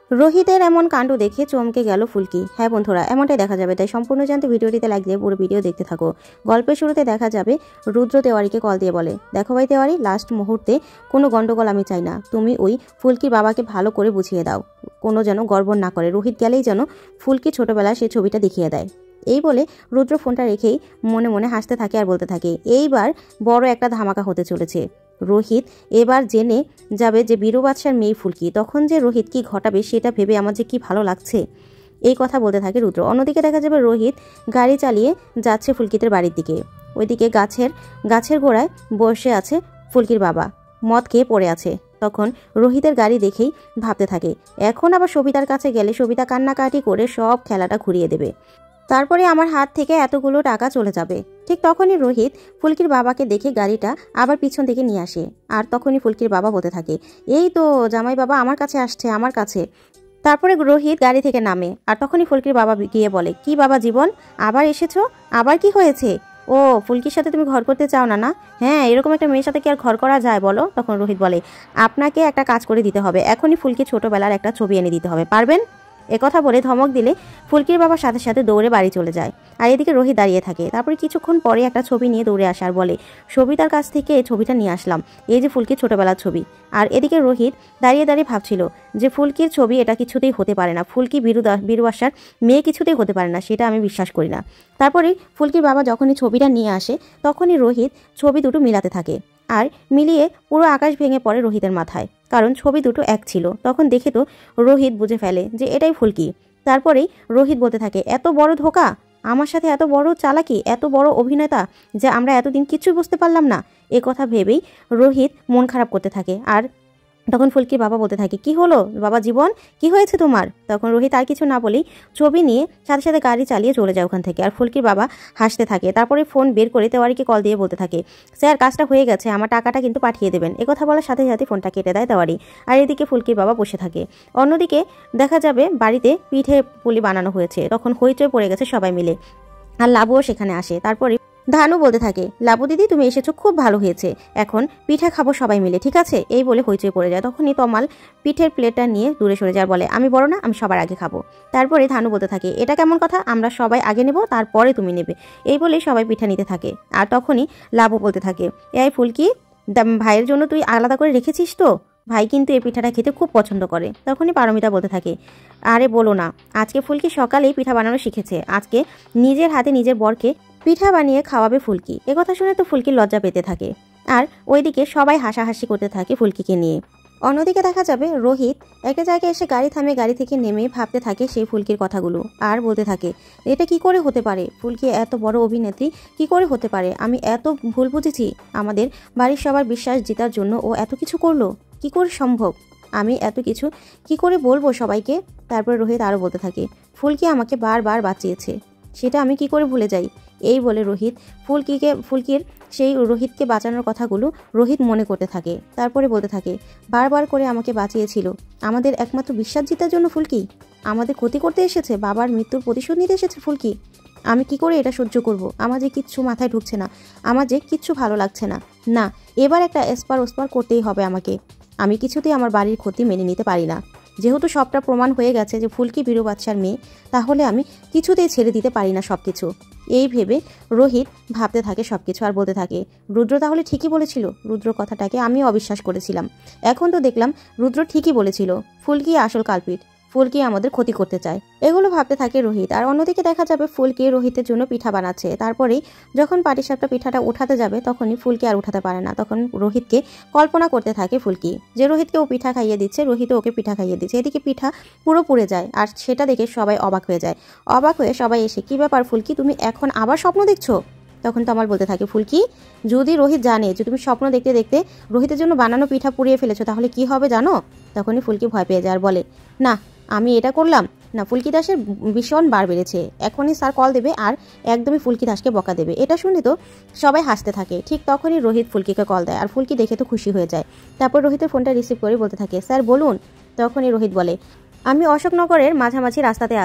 রোহিতের এমন কাণ্ড দেখে চমকে গেল ফুলকি। হ্যাঁ বন্ধুরা, এমনটাই দেখা যাবে, তাই সম্পূর্ণ জানতে ভিডিওটিতে লাইক দিয়ে পুরো ভিডিও দেখতে থাকো। গল্পের শুরুতে দেখা যাবে রুদ্র তেওয়ারিকে কল দিয়ে বলে, দেখো ভাই তেওয়ারি, লাস্ট মুহূর্তে কোনো গন্ডগোল আমি চাই না, তুমি ওই ফুলকির বাবাকে ভালো করে বুঝিয়ে দাও, কোনো যেন গড়বড় না করে, রোহিত গেলেই যেন ফুলকি ছোটবেলায় সেই ছবিটা দেখিয়ে দেয়। এই বলে রুদ্র ফোনটা রেখেই মনে মনে হাসতে থাকে আর বলতে থাকে, এইবার বড় একটা ধামাকা হতে চলেছে। রোহিত এবার জেনে যাবে যে বীরু বাদশার মেয়ে ফুলকি, তখন যে রোহিত কি ঘটাবে সেটা ভেবে আমার যে কি ভালো লাগছে। এই কথা বলতে থাকে রুদ্র। অন্যদিকে দেখা যাবে রোহিত গাড়ি চালিয়ে যাচ্ছে ফুলকিদের বাড়ির দিকে। ওইদিকে গাছের গোড়ায় বসে আছে ফুলকির বাবা, মদ খেয়ে পড়ে আছে। তখন রোহিতের গাড়ি দেখেই ভাবতে থাকে, এখন আবার সবিতার কাছে গেলে সবিতা কান্নাকাটি করে সব খেলাটা ঘুরিয়ে দেবে, তারপরে আমার হাত থেকে এতগুলো টাকা চলে যাবে। ঠিক তখনই রোহিত ফুলকির বাবাকে দেখে গাড়িটা আবার পিছন থেকে নিয়ে আসে। আর তখনই ফুলকির বাবা বলতে থাকে, এই তো জামাই বাবা আমার কাছে আসছে, আমার কাছে। তারপরে রোহিত গাড়ি থেকে নামে। আর তখনই ফুলকির বাবা গিয়ে বলে, কি বাবা জীবন, আবার এসেছো, আবার কি হয়েছে? ও ফুলকির সাথে তুমি ঘর করতে চাও না? না, হ্যাঁ, এরকম একটা মেয়ের সাথে কি আর ঘর করা যায় বলো? তখন রোহিত বলে, আপনাকে একটা কাজ করে দিতে হবে, এখনই ফুলকি ছোটবেলার একটা ছবি এনে দিতে হবে, পারবেন? একথা বলে ধমক দিলে ফুলকির বাবার সাথে সাথে দৌড়ে বাড়ি চলে যায়। আর এদিকে রোহিত দাঁড়িয়ে থাকে। তারপরে কিছুক্ষণ পরে একটা ছবি নিয়ে দৌড়ে আসে আর বলে, সবিতার কাছ থেকে এই ছবিটা নিয়ে আসলাম, এই যে ফুলকির ছোটবেলার ছবি। আর এদিকে রোহিত দাঁড়িয়ে দাঁড়িয়ে ভাবছিল যে ফুলকির ছবি এটা কিছুতেই হতে পারে না, ফুলকি বীরু আসার মেয়ে কিছুতেই হতে পারে না, সেটা আমি বিশ্বাস করি না। তারপরে ফুলকির বাবা যখনই ছবিটা নিয়ে আসে তখনই রোহিত ছবি দুটো মিলাতে থাকে। আর মিলিয়ে পুরো আকাশ ভেঙে পড়ে রোহিতের মাথায়, কারণ ছবি দুটো এক ছিল। তখন দেখে তো রোহিত বুঝে ফেলে যে এটাই ফুলকি। তারপরেই রোহিত বলতে থাকে, এত বড় ধোঁকা, আমার সাথে এত বড় চালাকি, এত বড় অভিনেতা, যে আমরা এতদিন কিছুই বুঝতে পারলাম না। এ কথা ভেবেই রোহিত মন খারাপ করতে থাকে। আর তখন ফুলকির বাবা বলতে থাকে, কি হলো বাবা জীবন, কি হয়েছে তোমার? তখন রোহিত আর কিছু না বলেই ছবি নিয়ে সাথে সাথে গাড়ি চালিয়ে চলে যায় ওখান থেকে। আর ফুলকির বাবা হাসতে থাকে। তারপরে ফোন বের করে তেওয়ারিকে কল দিয়ে বলতে থাকে, স্যার কাজটা হয়ে গেছে, আমার টাকাটা কিন্তু পাঠিয়ে দেবেন। একথা বলার সাথে সাথে ফোনটা কেটে দেয় তেওয়ারি। আর এদিকে ফুলকির বাবা বসে থাকে। অন্যদিকে দেখা যাবে বাড়িতে পিঠে পুলি বানানো হয়েছে। তখন হইচই পড়ে গেছে সবাই মিলে। আর লাবুও সেখানে আসে। তারপরে ধানু বলতে থাকে, লাবু দিদি তুমি এসেছো, খুব ভালো হয়েছে, এখন পিঠা খাবো সবাই মিলে, ঠিক আছে? এই বলে হইচই পড়ে যায়। তখনই তমাল পিঠের প্লেটটা নিয়ে দূরে সরে যায়, বলে, আমি বড় না, আমি সবার আগে খাবো। তারপরে ধানু বলতে থাকে, এটা কেমন কথা, আমরা সবাই আগে নেব, তারপরে তুমি নেবে। এই বলেই সবাই পিঠা নিতে থাকে। আর তখনই লাবু বলতে থাকে, এই ফুলকি, ভাইয়ের জন্য তুই আলাদা করে রেখেছিস তো? ভাই কিন্তু এই পিঠাটা খেতে খুব পছন্দ করে। তখনই পারমিতা বলতে থাকে, আরে বলো না, আজকে ফুলকি সকালেই পিঠা বানানো শিখেছে, আজকে নিজের হাতে নিজের বরকে পিঠা বানিয়ে খাওয়াবে ফুলকি। একথা শুনে তো ফুলকির লজ্জা পেতে থাকে। আর ওইদিকে সবাই হাসাহাসি করতে থাকে ফুলকিকে নিয়ে। অন্যদিকে দেখা যাবে রোহিত একটা জায়গায় এসে গাড়ি থামে, গাড়ি থেকে নেমে ভাবতে থাকে সেই ফুলকির কথাগুলো। আর বলতে থাকে, এটা কি করে হতে পারে, ফুলকি এত বড় অভিনেত্রী কি করে হতে পারে? আমি এত ভুল বুঝেছি, আমাদের বাড়ির সবার বিশ্বাস জেতার জন্য ও এত কিছু করলো, কি করে সম্ভব? আমি এত কিছু কি করে বলবো সবাইকে? তারপরে রোহিত আরও বলতে থাকে, ফুলকি আমাকে বারবার বাঁচিয়েছে, সেটা আমি কি করে ভুলে যাই? এই বলে রোহিত ফুলকির সেই রোহিতকে বাঁচানোর কথাগুলো রোহিত মনে করতে থাকে। তারপরে বলতে থাকে, বারবার করে আমাকে বাঁচিয়েছিল, আমাদের একমাত্র বিশ্বাস জেতার জন্য ফুলকি আমাদের ক্ষতি করতে এসেছে, বাবার মৃত্যুর প্রতিশোধ নিতে এসেছে ফুলকি। আমি কি করে এটা সহ্য করব? আমার যে কিচ্ছু মাথায় ঢুকছে না, আমার যে কিচ্ছু ভালো লাগছে না। না, এবার একটা এসপার ওসপার করতেই হবে আমাকে। আমি কিছুতেই আমার বাড়ির ক্ষতি মেনে নিতে পারি না। যেহেতু সবটা প্রমাণ হয়ে গেছে যে ফুলকি বীরু বাদশার মেয়ে, তাহলে আমি কিছুতেই ছেড়ে দিতে পারি না সবকিছু। এই ভেবে রোহিত ভাবতে থাকে সবকিছু। আর বলতে থাকে, রুদ্র তাহলে ঠিকই বলেছিল, রুদ্র কথাটাকে আমিও অবিশ্বাস করেছিলাম, এখন তো দেখলাম রুদ্র ঠিকই বলেছিল, ফুলকি আসল কালপিট, ফুলকি আমাদের ক্ষতি করতে চায়। এগুলো ভাবতে থাকে রোহিত। আর অন্যদিকে দেখা যাবে ফুলকি রোহিতের জন্য পিঠা বানাচ্ছে। তারপরেই যখন পাটিসাপটা পিঠাটা উঠাতে যাবে তখনই ফুলকি আর উঠাতে পারে না। তখন রোহিতকে কল্পনা করতে থাকে ফুলকি, যে রোহিতকে ও পিঠা খাইয়ে দিচ্ছে, রোহিতও ওকে পিঠা খাইয়ে দিচ্ছে। এদিকে পিঠা পুরো পুড়ে যায়। আর সেটা দেখে সবাই অবাক হয়ে যায়। অবাক হয়ে সবাই এসে, কি ব্যাপার ফুলকি, তুমি এখন আবার স্বপ্ন দেখছো? তখন তমাল বলতে থাকে, ফুলকি, যদি রোহিত জানে যে তুমি স্বপ্ন দেখতে দেখতে রোহিতের জন্য বানানো পিঠা পুড়িয়ে ফেলেছো, তাহলে কি হবে জানো? তখনই ফুলকি ভয় পেয়ে যায় আর বলে, না, আমি এটা করলাম না। ফুলকি দাসের ভীষণ বার বেড়েছে, এখনই স্যার কল দেবে আর একদমই ফুলকি দাসকে বকা দেবে। এটা শুনে তো সবাই হাসতে থাকে। ঠিক তখনই রোহিত ফুলকিকে কল দেয়। আর ফুলকি দেখে তো খুশি হয়ে যায়। তারপর রোহিতের ফোনটা রিসিভ করে বলতে থাকে, স্যার বলুন। তখনই রোহিত বলে, আমি অশোকনগরের মাঝামাঝি রাস্তাতে আছি,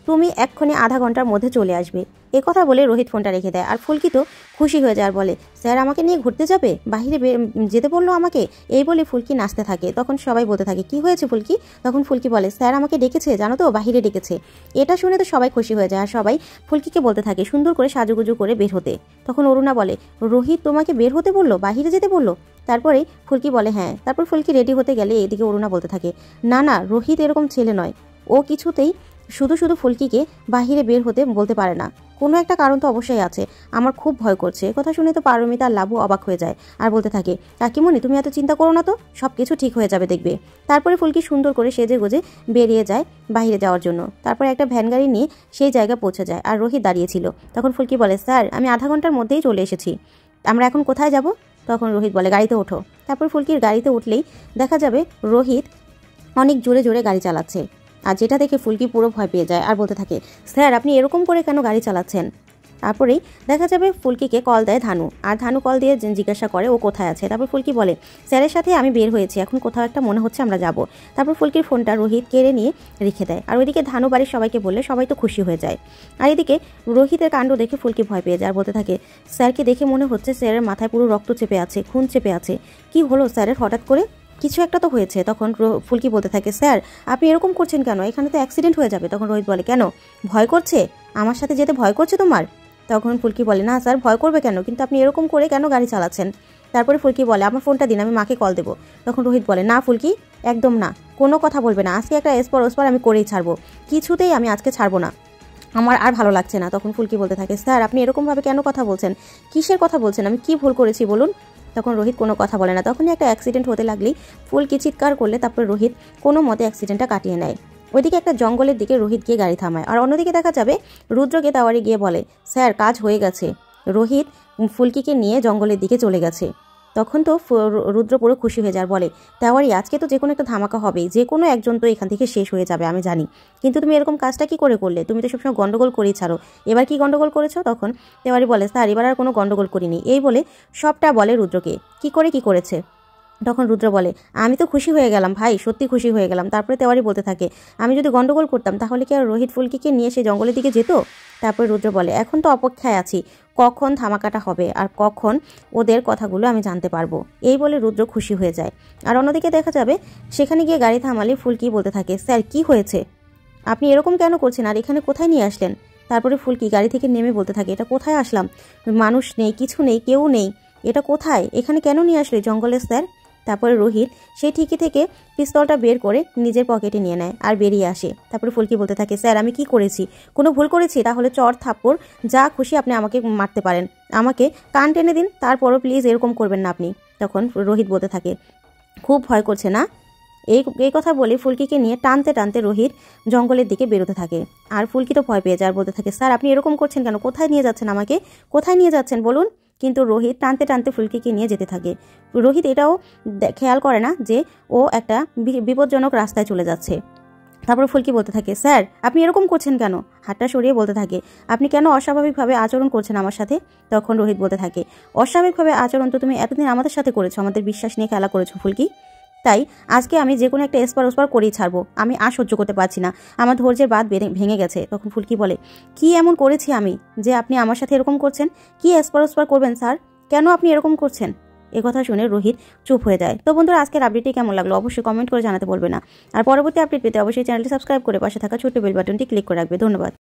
তুমি এক্ষুনি আধা ঘন্টার মধ্যে চলে আসবে। এ কথা বলে রোহিত ফোনটা রেখে দেয়। আর ফুলকি তো খুশি হয়ে যায় আর বলে, স্যার আমাকে নিয়ে ঘুরতে যাবে, বাহিরে যেতে বললো আমাকে। এই বলে ফুলকি নাচতে থাকে। তখন সবাই বলতে থাকে, কি হয়েছে ফুলকি? তখন ফুলকি বলে, স্যার আমাকে ডেকেছে, জানো তো, বাহিরে ডেকেছে। এটা শুনে তো সবাই খুশি হয়ে যায় আর সবাই ফুলকিকে বলতে থাকে সুন্দর করে সাজুগুজু করে বের হতে। তখন অরুণা বলে, রোহিত তোমাকে বের হতে বললো, বাহিরে যেতে বললো? তারপরে ফুলকি বলে হ্যাঁ। তারপর ফুলকি রেডি হতে গেলে এদিকে অরুণা বলতে থাকে, না না, রোহিত এরকম ছেলে নয়, ও কিছুতেই শুধু শুধু ফুলকিকে বাহিরে বের হতে বলতে পারে না, কোনো একটা কারণ তো অবশ্যই আছে, আমার খুব ভয় করছে। কথা শুনে তো পারমিতা আর লাবু অবাক হয়ে যায় আর বলতে থাকে, কাকিমণি তুমি এত চিন্তা করো না তো, সব কিছু ঠিক হয়ে যাবে দেখবে। তারপরে ফুলকি সুন্দর করে সেজে গুজে বেরিয়ে যায় বাইরে যাওয়ার জন্য। তারপরে একটা ভ্যান গাড়ি নিয়ে সেই জায়গায় পৌঁছে যায় আর রোহিত দাঁড়িয়েছিল। তখন ফুলকি বলে, স্যার আমি আধা ঘন্টার মধ্যেই চলে এসেছি, আমরা এখন কোথায় যাব? তখন রোহিত বলে, গাড়িতে ওঠো। তারপর ফুলকির গাড়িতে উঠলেই দেখা যাবে রোহিত অনেক জোরে জোরে গাড়ি চালাচ্ছে। আর যেটা দেখে ফুলকি পুরো ভয় পেয়ে যায় আর বলতে থাকে, স্যার আপনি এরকম করে কেন গাড়ি চালাচ্ছেন? তারপরেই দেখা যাবে ফুলকিকে কল দেয় ধানু। আর ধানু কল দিয়ে জিজ্ঞাসা করে ও কোথায় আছে। তারপর ফুলকি বলে, স্যারের সাথে আমি বের হয়েছি, এখন কোথাও একটা মনে হচ্ছে আমরা যাব। তারপর ফুলকির ফোনটা রোহিত কেড়ে নিয়ে রেখে দেয়। আর ওইদিকে ধানু বাড়ির সবাইকে বললে সবাই তো খুশি হয়ে যায়। আর এদিকে রোহিতের কাণ্ড দেখে ফুলকি ভয় পেয়ে যায় আর বলতে থাকে, স্যারকে দেখে মনে হচ্ছে স্যারের মাথায় পুরো রক্ত চেপে আছে, খুন চেপে আছে, কি হলো স্যারের হঠাৎ করে? কিছু একটা তো হয়েছে। তখন ফুলকি বলতে থাকে, স্যার আপনি এরকম করছেন কেন, এখানে তো অ্যাক্সিডেন্ট হয়ে যাবে। তখন রোহিত বলে, কেন ভয় করছে? আমার সাথে যেতে ভয় করছে তোমার? তখন ফুলকি বলে, না স্যার ভয় করবে কেন, কিন্তু আপনি এরকম করে কেন গাড়ি চালাচ্ছেন? তারপরে ফুলকি বলে, আমার ফোনটা দিন, আমি মাকে কল দেবো। তখন রোহিত বলে, না ফুলকি, একদম না, কোনো কথা বলবে না, আজকে একটা এসপর ওসপর আমি করেই ছাড়বো, কিছুতেই আমি আজকে ছাড়বো না, আমার আর ভালো লাগছে না। তখন ফুলকি বলতে থাকে, স্যার আপনি এরকমভাবে কেন কথা বলছেন, কিসের কথা বলছেন, আমি কি ভুল করেছি বলুন? তখন রোহিত কোনো কথা বলে না। তখনই একটা অ্যাক্সিডেন্ট হতে লাগলেই ফুলকি চিৎকার করলে তারপরে রোহিত কোনো মতে অ্যাক্সিডেন্টটা কাটিয়ে নেয়। ওইদিকে একটা জঙ্গলের দিকে রোহিত গিয়ে গাড়ি থামায়। আর অন্যদিকে দেখা যাবে রুদ্রকে তাওয়ারি গিয়ে বলে, স্যার কাজ হয়ে গেছে, রোহিত ফুলকিকে নিয়ে জঙ্গলের দিকে চলে গেছে। তখন তো রুদ্র পুরো খুশি হয়ে যায়, বলে, তেওয়ারি আজকে তো যে কোনো একটা ধামাকা হবেই, যে কোনো একজন তো এখান থেকে শেষ হয়ে যাবে আমি জানি, কিন্তু তুমি এরকম কাজটা কি করে করলে? তুমি তো সবসময় গন্ডগোল করেই ছাড়ো, এবার কি গন্ডগোল করেছো? তখন তেওয়ারি বলে, স্যার এবার আর কোনো গন্ডগোল করিনি। এই বলে সবটা বলে রুদ্রকে, কি করে কি করেছে। তখন রুদ্র বলে, আমি তো খুশি হয়ে গেলাম ভাই, সত্যি খুশি হয়ে গেলাম। তারপরে তেওয়ারি বলতে থাকে, আমি যদি গন্ডগোল করতাম তাহলে কি আর রোহিত ফুলকিকে নিয়ে সেই জঙ্গলের দিকে যেত? তারপরে রুদ্র বলে, এখন তো অপেক্ষায় আছি কখন ধামাকাটা হবে আর কখন ওদের কথাগুলো আমি জানতে পারবো। এই বলে রুদ্র খুশি হয়ে যায়। আর অন্যদিকে দেখা যাবে সেখানে গিয়ে গাড়ি থামালে ফুলকি বলতে থাকে, স্যার কি হয়েছে, আপনি এরকম কেন করছেন, আর এখানে কোথায় নিয়ে আসলেন? তারপরে ফুলকি গাড়ি থেকে নেমে বলতে থাকে, এটা কোথায় আসলাম, মানুষ নেই, কিছু নেই, কেউ নেই, এটা কোথায়, এখানে কেন নিয়ে আসলে জঙ্গলে স্যার? তারপরে রোহিত সেই ঠিকই থেকে পিস্তলটা বের করে নিজের পকেটে নিয়ে নেয় আর বেরিয়ে আসে। তারপরে ফুলকি বলতে থাকে, স্যার আমি কি করেছি, কোনো ভুল করেছি? তাহলে চর থাপ্পড় যা খুশি আপনি আমাকে মারতে পারেন, আমাকে কান টেনে দিন, তারপরও প্লিজ এরকম করবেন না আপনি। তখন রোহিত বলতে থাকে, খুব ভয় করছে না? এই কথা বলে ফুলকিকে নিয়ে টানতে টানতে রোহিত জঙ্গলের দিকে বেরোতে থাকে। আর ফুলকি তো ভয় পেয়ে যায় আর বলতে থাকে, স্যার আপনি এরকম করছেন কেন, কোথায় নিয়ে যাচ্ছেন আমাকে, কোথায় নিয়ে যাচ্ছেন বলুন? কিন্তু রোহিত টানতে টানতে ফুলকিকে নিয়ে যেতে থাকে। রোহিত এটাও খেয়াল করে না যে ও একটা বিপজ্জনক রাস্তায় চলে যাচ্ছে। তারপর ফুলকি বলতে থাকে, স্যার আপনি এরকম করছেন কেন? হাতটা সরিয়ে বলতে থাকে, আপনি কেন অস্বাভাবিকভাবে আচরণ করছেন আমার সাথে? তখন রোহিত বলতে থাকে, অস্বাভাবিকভাবে আচরণ তো তুমি এতদিন আমাদের সাথে করেছো, আমাদের বিশ্বাস নিয়ে খেলা করেছো ফুলকি, তাই আজকে আমি যে কোনো একটা এসপার ওসপার করেই ছাড়বো, আমি আর সহ্য করতে পারছি না, আমার ধৈর্যের বাঁধ ভেঙে গেছে। তখন ফুলকি বলে, কি এমন করেছি আমি যে আপনি আমার সাথে এরকম করছেন? কি এসপার ওসপার করবেন স্যার, কেন আপনি এরকম করছেন? কথা শুনে রোহিত চুপ হয়ে যায়। তো বন্ধুরা আজকের আপডেটটি কেমন লাগলো অবশ্যই কমেন্ট করে জানাতে বলবে না। আর পরবর্তী আপডেট পেতে অবশ্যই চ্যানেলটি সাবস্ক্রাইব করে পাশে থাকা ছোট্ট বেল বাটনটি ক্লিক করে রাখবে। ধন্যবাদ।